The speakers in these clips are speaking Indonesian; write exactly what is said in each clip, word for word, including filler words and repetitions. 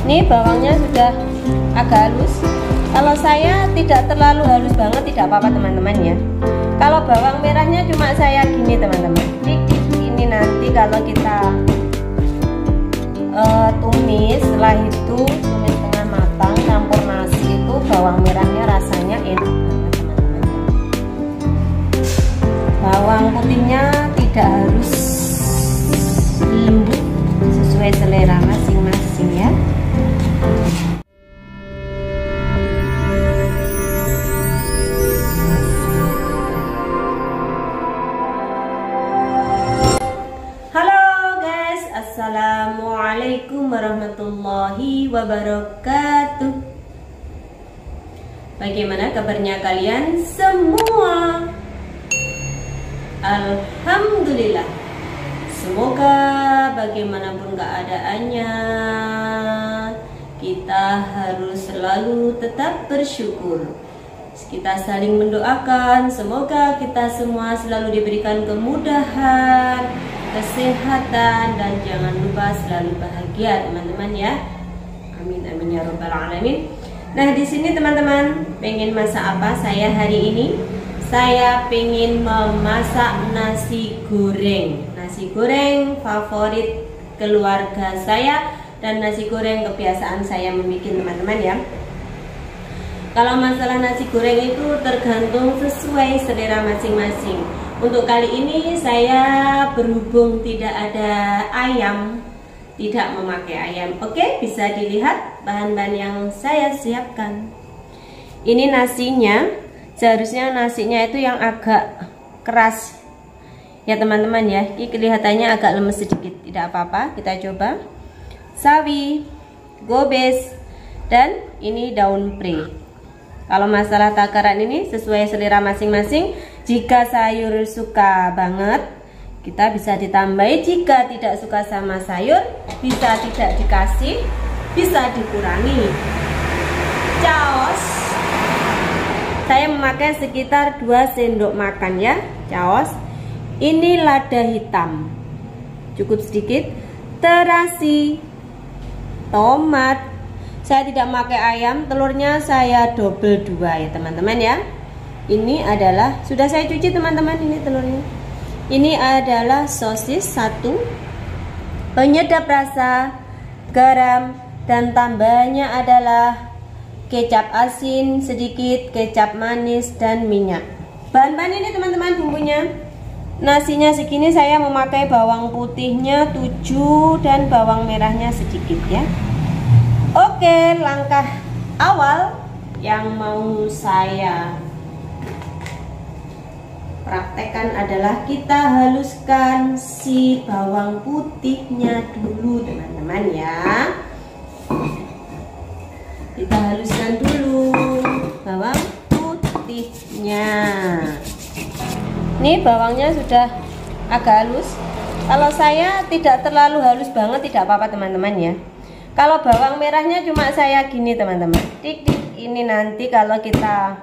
Ini bawangnya sudah agak halus. Kalau saya tidak terlalu halus banget, tidak apa-apa teman-teman ya. Kalau bawang merahnya cuma saya gini teman-teman. Ini nanti kalau kita uh, tumis, setelah itu tumis tengah matang, campur nasi, itu bawang merahnya rasanya enak banget teman-teman. Bawang putihnya tidak harus lembut, sesuai selera masing-masing ya. Assalamualaikum warahmatullahi wabarakatuh. Bagaimana kabarnya kalian semua? Alhamdulillah. Semoga bagaimanapun keadaannya, kita harus selalu tetap bersyukur. Kita saling mendoakan, semoga kita semua selalu diberikan kemudahan, kesehatan, dan jangan lupa selalu bahagia teman-teman ya. Amin amin ya robbal alamin. Nah, di sini teman-teman pengen masak apa saya hari ini? Saya pengen memasak nasi goreng. Nasi goreng favorit keluarga saya dan nasi goreng kebiasaan saya membuat teman-teman ya. Kalau masalah nasi goreng itu tergantung sesuai selera masing-masing. Untuk kali ini saya berhubung tidak ada ayam, tidak memakai ayam. Oke, bisa dilihat bahan-bahan yang saya siapkan. Ini nasinya, seharusnya nasinya itu yang agak keras ya teman-teman ya. Ini kelihatannya agak lemes sedikit, tidak apa-apa, kita coba. Sawi, gobes, dan ini daun pre. Kalau masalah takaran ini sesuai selera masing-masing. Jika sayur suka banget, kita bisa ditambahi. Jika tidak suka sama sayur, bisa tidak dikasih, bisa dikurangi. Caos, saya memakai sekitar dua sendok makan ya. Caos. Ini lada hitam, cukup sedikit. Terasi, tomat. Saya tidak pakai ayam, telurnya saya double dua ya teman-teman ya. Ini adalah, sudah saya cuci teman-teman, ini telurnya. Ini adalah sosis satu, penyedap rasa, garam, dan tambahannya adalah kecap asin sedikit, kecap manis, dan minyak. Bahan-bahan ini teman-teman bumbunya. Nasinya segini, saya memakai bawang putihnya tujuh dan bawang merahnya sedikit ya. Oke, langkah awal yang mau saya praktekkan adalah kita haluskan si bawang putihnya dulu teman-teman ya. Kita haluskan dulu bawang putihnya. Ini bawangnya sudah agak halus. Kalau saya tidak terlalu halus banget, tidak apa-apa teman-teman ya. Kalau bawang merahnya cuma saya gini teman-teman. Ini nanti kalau kita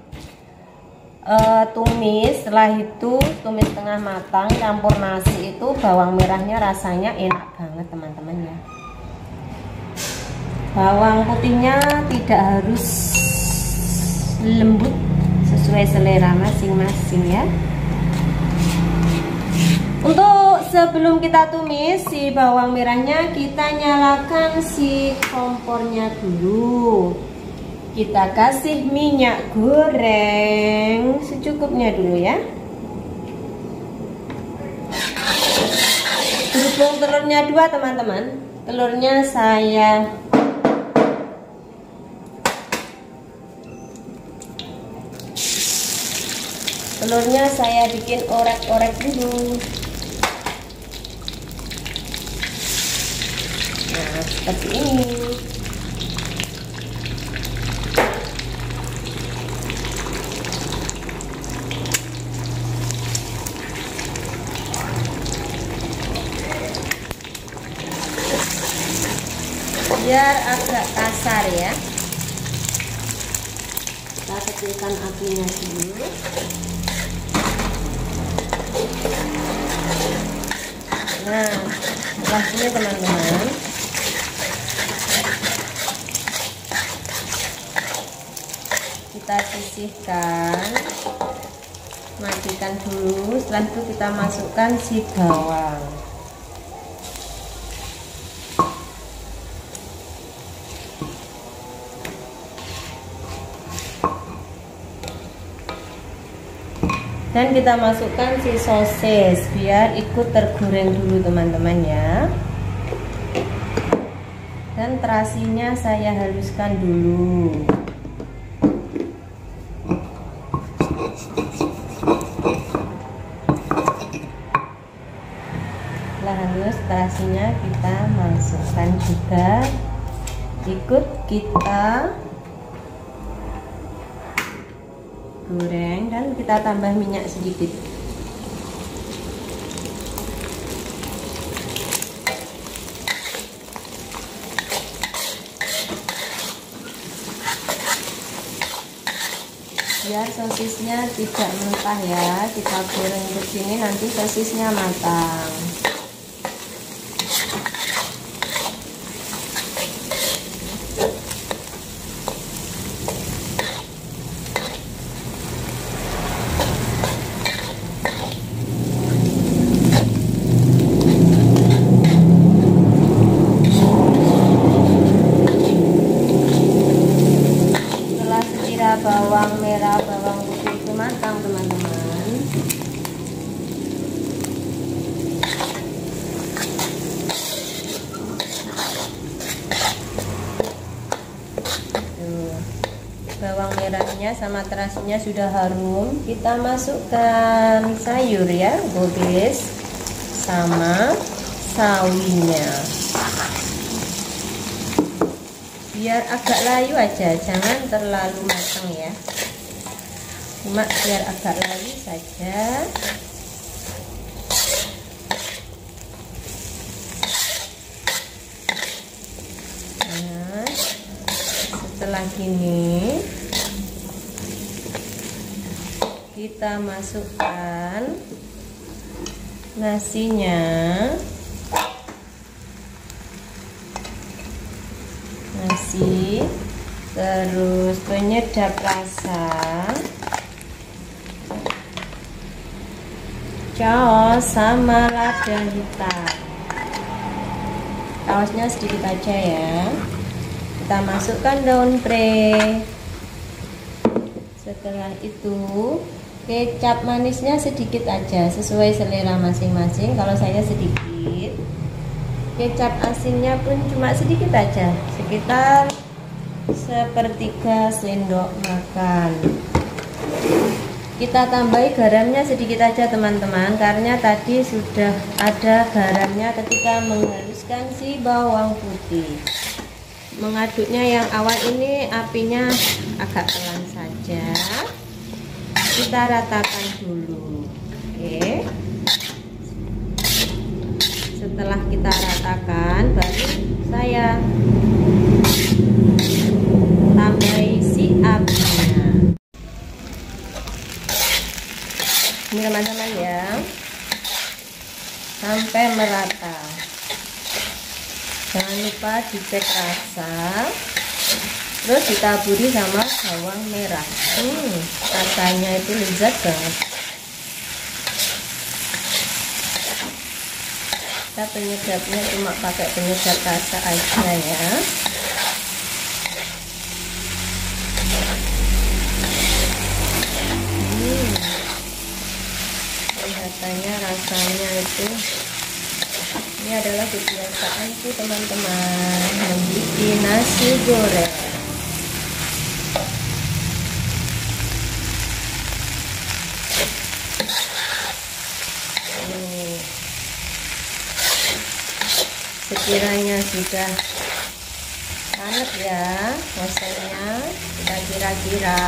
uh, tumis, setelah itu tumis tengah matang, campur nasi, itu bawang merahnya rasanya enak banget teman-teman ya. Bawang putihnya tidak harus lembut, sesuai selera masing-masing ya. Untuk sebelum kita tumis si bawang merahnya, kita nyalakan si kompornya dulu. Kita kasih minyak goreng secukupnya dulu ya. Berhubung telurnya dua teman-teman, telurnya saya telurnya saya bikin orek-orek dulu. Nah, seperti ini. Biar agak kasar ya. Kita kecilkan apinya dulu. Nah, setelah ini teman-teman, kita sisihkan, matikan dulu. Setelah itu kita masukkan si bawang. Dan kita masukkan si sosis biar ikut tergoreng dulu teman-teman ya. Dan terasinya saya haluskan dulu. Setelah halus terasinya kita masukkan juga, ikut kita goreng dan kita tambah minyak sedikit. Biar sosisnya tidak mentah ya, kita goreng begini nanti sosisnya matang. Bawang merah, bawang putih itu matang teman-teman. Tuh, bawang merahnya sama terasinya sudah harum. Kita masukkan sayur ya, gobes sama sawinya. Biar agak layu aja, jangan terlalu matang ya, cuma biar agak layu saja. Nah, setelah gini kita masukkan nasinya, nasi, terus penyedap rasa, saus sama lada hitam. Sausnya sedikit aja ya. Kita masukkan daun pre. Setelah itu kecap manisnya sedikit aja, sesuai selera masing-masing. Kalau saya sedikit. Kecap asinnya pun cuma sedikit aja, sekitar sepertiga sendok makan. Kita tambahi garamnya sedikit aja teman-teman, karena tadi sudah ada garamnya ketika menghaluskan si bawang putih. Mengaduknya yang awal ini apinya agak pelan saja. Kita ratakan dulu. Oke. Setelah kita ratakan, baru saya tambahi si apinya. Ini teman-teman ya, sampai merata. Jangan lupa dicek rasa, terus ditaburi sama bawang merah. Hmm, rasanya itu lezat banget. Kita penyedapnya cuma pakai penyedap rasa aja ya. Hmm, kelihatannya rasanya itu, ini adalah kebiasaanku teman-teman membuat nasi goreng. Sekiranya sudah panas ya masanya, kita kira-kira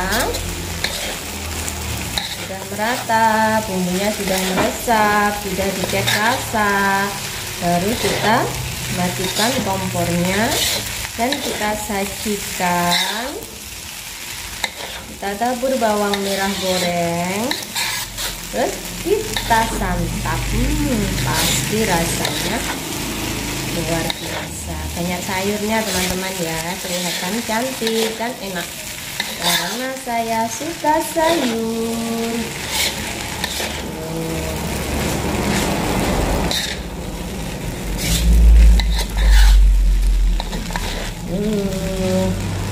sudah merata, bumbunya sudah meresap, sudah dicek rasa, baru kita matikan kompornya dan kita sajikan. Kita tabur bawang merah goreng, terus kita santap. Hmm, pasti rasanya luar biasa. Banyak sayurnya teman-teman ya, kelihatan cantik dan enak. karena saya suka sayur. Uh,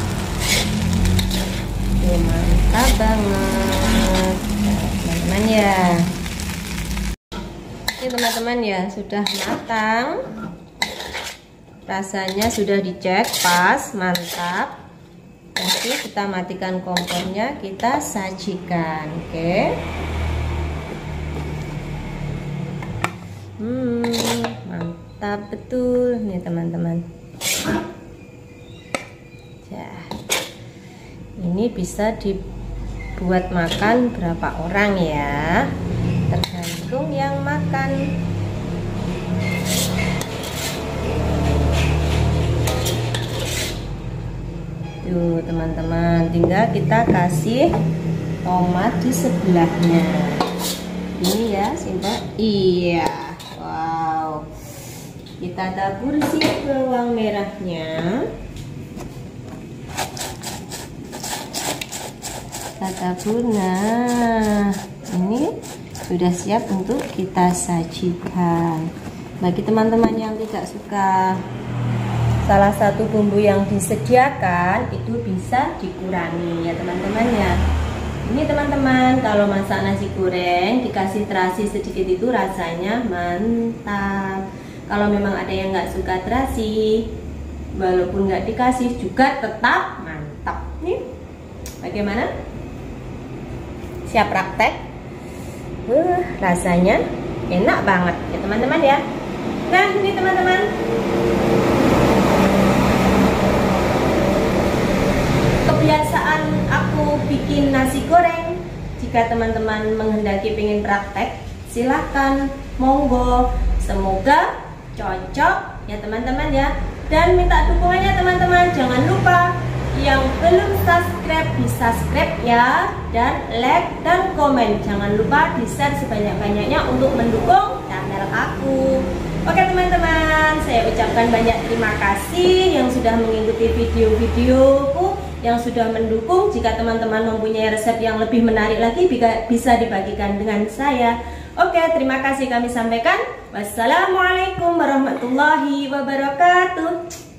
uh, mantap banget, teman-teman ya. Ini teman-teman ya, sudah matang. Rasanya sudah dicek pas, mantap. Nanti kita matikan kompornya, kita sajikan, oke? Okay? Hmm, mantap betul nih teman-teman. Ya, ini bisa dibuat makan berapa orang ya? Tergantung yang makan. Tuh teman-teman, tinggal kita kasih tomat di sebelahnya. Ini ya, simpel. Iya, wow. Kita tabur si bawang merahnya. Kita tabur. Nah, ini sudah siap untuk kita sajikan. Bagi teman-teman yang tidak suka salah satu bumbu yang disediakan, itu bisa dikurangi ya teman-teman ya. Ini teman-teman, kalau masak nasi goreng dikasih terasi sedikit itu rasanya mantap. Kalau memang ada yang nggak suka terasi, walaupun nggak dikasih juga tetap mantap. Nih, bagaimana? Siap praktek? Uh, rasanya enak banget ya teman-teman ya. Nah ini teman-teman, kebiasaan aku bikin nasi goreng. Jika teman-teman menghendaki pengen praktek, silahkan, monggo. Semoga cocok ya teman-teman ya. Dan minta dukungannya teman-teman. Jangan lupa yang belum subscribe di subscribe ya, dan like dan komen. Jangan lupa di share sebanyak-banyaknya untuk mendukung channel aku. Oke teman-teman, saya ucapkan banyak terima kasih yang sudah mengikuti video-videoku, yang sudah mendukung. Jika teman-teman mempunyai resep yang lebih menarik lagi, bisa dibagikan dengan saya. Oke, terima kasih kami sampaikan. Wassalamualaikum warahmatullahi wabarakatuh.